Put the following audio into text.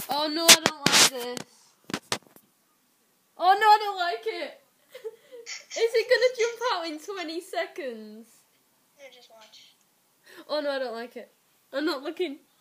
Oh no, I don't like this. Oh no, I don't like it. Is it gonna jump out in 20 seconds? No, just watch. Oh no, I don't like it. I'm not looking.